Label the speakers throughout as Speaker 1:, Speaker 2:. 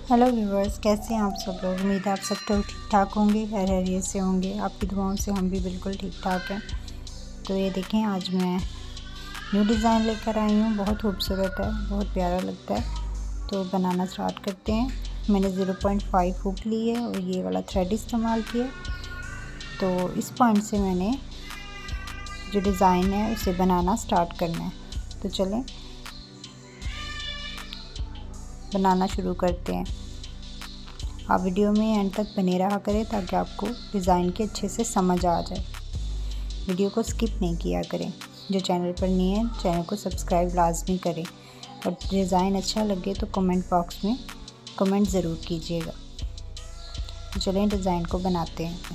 Speaker 1: Hello viewers, कैसे हैं आप सब लोग। उम्मीद है आप सब लोग ठीक ठाक होंगे, खैरियत से होंगे। आपकी दुआओं से हम भी बिल्कुल ठीक ठाक हैं। तो ये देखें, आज मैं न्यू डिज़ाइन लेकर आई हूँ। बहुत खूबसूरत है, बहुत प्यारा लगता है। तो बनाना स्टार्ट करते हैं। मैंने 0.5 हुक ली है और ये वाला थ्रेड इस्तेमाल किया। तो इस पॉइंट से मैंने जो डिज़ाइन है उसे बनाना स्टार्ट करना है। तो चलें बनाना शुरू करते हैं। आप वीडियो में एंड तक बने रहा करें ताकि आपको डिज़ाइन के अच्छे से समझ आ जाए। वीडियो को स्किप नहीं किया करें। जो चैनल पर नहीं है, चैनल को सब्सक्राइब लाजमी करें और डिज़ाइन अच्छा लगे तो कमेंट बॉक्स में कमेंट ज़रूर कीजिएगा। तो चलें डिज़ाइन को बनाते हैं।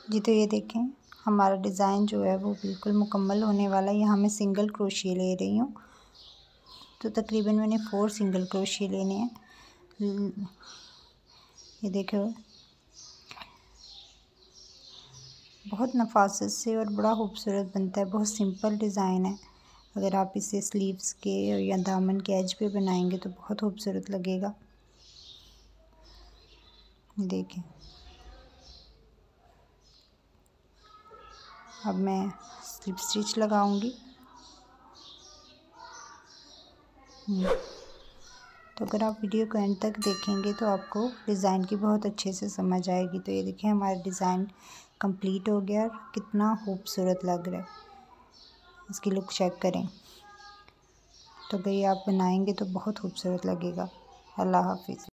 Speaker 1: जी तो ये देखें हमारा डिज़ाइन जो है वो बिल्कुल मुकम्मल होने वाला है। यहाँ मैं सिंगल क्रोशिया ले रही हूँ, तो तकरीबन मैंने 4 सिंगल क्रोशिया लेने हैं। ये देखो बहुत नफासत से और बड़ा खूबसूरत बनता है। बहुत सिंपल डिज़ाइन है। अगर आप इसे स्लीव्स के या दामन के एज पे बनाएंगे तो बहुत खूबसूरत लगेगा। देखें अब मैं स्लिप स्टिच लगाऊंगी। तो अगर आप वीडियो को एंड तक देखेंगे तो आपको डिज़ाइन की बहुत अच्छे से समझ आएगी। तो ये देखिए हमारा डिज़ाइन कंप्लीट हो गया और कितना खूबसूरत लग रहा है। इसकी लुक चेक करें। तो अगर ये आप बनाएंगे तो बहुत खूबसूरत लगेगा। अल्लाह हाफिज़।